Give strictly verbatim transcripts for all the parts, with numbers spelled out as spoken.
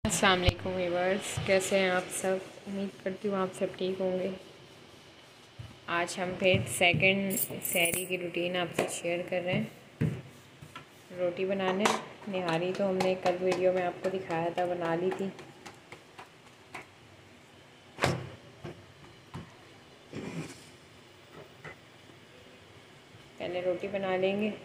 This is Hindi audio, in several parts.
अस्सलाम वालेकुम व्यूअर्स, कैसे हैं आप सब। उम्मीद करती हूँ आप सब ठीक होंगे। आज हम फिर सेकंड सहरी की रूटीन आपसे शेयर कर रहे हैं। रोटी बनाने निहारी तो हमने कल वीडियो में आपको दिखाया था, बना ली थी। पहले रोटी बना लेंगे।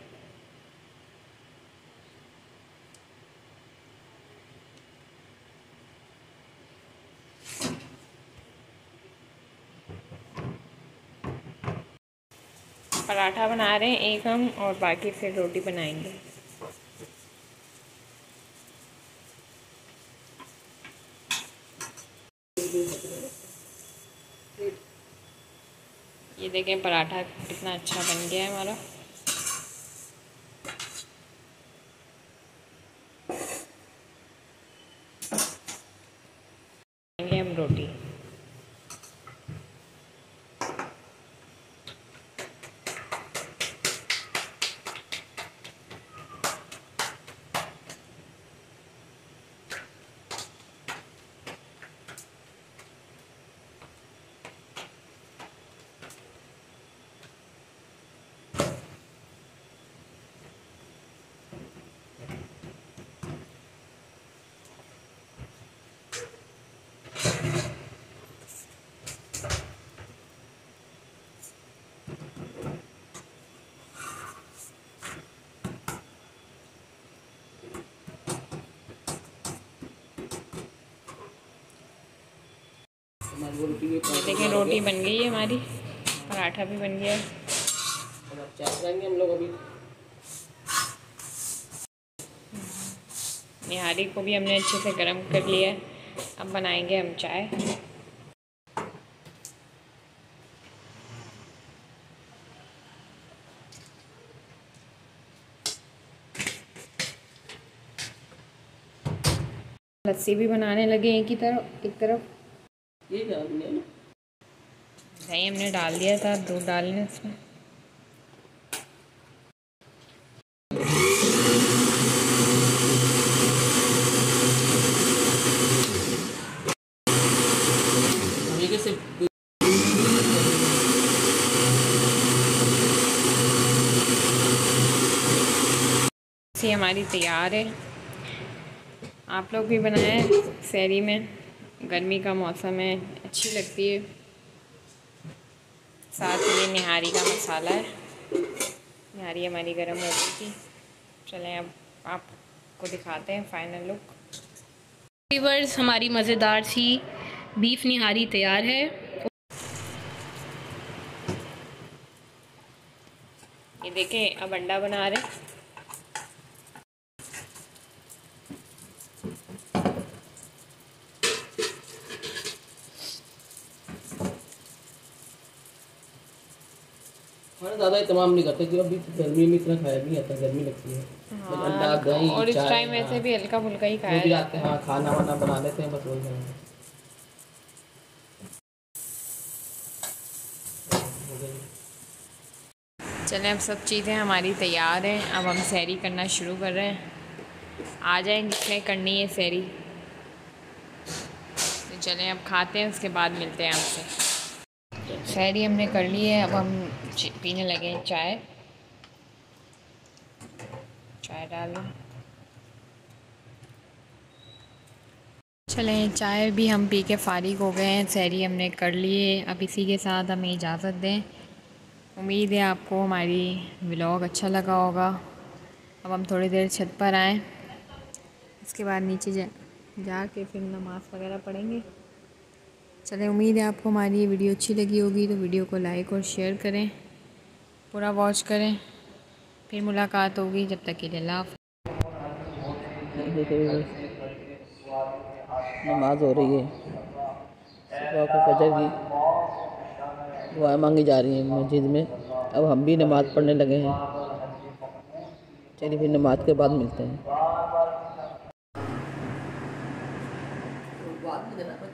पराठा बना रहे हैं एक हम, और बाकी फिर रोटी बनाएंगे। ये देखें पराठा कितना अच्छा बन गया है हमारा। हम रोटी देखिए रोटी बन गई है हमारी, पराठा भी बन गया है। हम लोग अभी निहारी को भी हमने अच्छे से गर्म कर लिया है। अब बनाएंगे हम चाय। लस्सी भी बनाने लगे एक ही तरफ एक तरफ ये दही हमने डाल दिया था, दूध डालने इसमें। लस्सी हमारी तैयार है। आप लोग भी बनाएं सहरी में, गर्मी का मौसम है, अच्छी लगती है। साथ में निहारी का मसाला है। निहारी हमारी गर्म हो गई थी। चलें अब आपको दिखाते हैं फाइनल लुक। व्यूअर्स, हमारी मज़ेदार सी बीफ निहारी तैयार है। ये देखें अब अंडा बना रहे हैं। ज़्यादा इतमाम नहीं करते क्योंकि अभी गर्मी में इतना खाया नहीं आता, गर्मी लगती है। हाँ, अंडा दही और इस टाइम हाँ, वैसे भी हल्का फुल्का ही खाया जाते हैं। हाँ, खाना वाना बना लेते हैं, बस वही है। चलें अब सब चीज़ें हमारी तैयार हैं। अब हम सहरी करना शुरू कर रहे हैं। आ जाएं जिसमें करनी है सहरी। तो चलें अब खाते हैं, उसके बाद मिलते हैं आपसे। सहरी हमने कर ली है, अब हम पीने लगे हैं चाय। चाय डालो। चलें चाय भी हम पी के फारिग हो गए हैं। सहरी हमने कर ली है। अब इसी के साथ हमें इजाज़त दें। उम्मीद है आपको हमारी व्लॉग अच्छा लगा होगा। अब हम थोड़ी देर छत पर आएँ, इसके बाद नीचे जा जाके फिर नमाज़ वगैरह पढ़ेंगे। चलें, उम्मीद है आपको हमारी ये वीडियो अच्छी लगी होगी, तो वीडियो को लाइक और शेयर करें, पूरा वॉच करें। फिर मुलाकात होगी, जब तक के लिए अल्लाह हाफ़िज़। नमाज हो रही है, सुबह को फजर की दुआएं मांगी जा रही हैं मस्जिद में। अब हम भी नमाज़ पढ़ने लगे हैं। चलिए फिर नमाज के बाद मिलते हैं।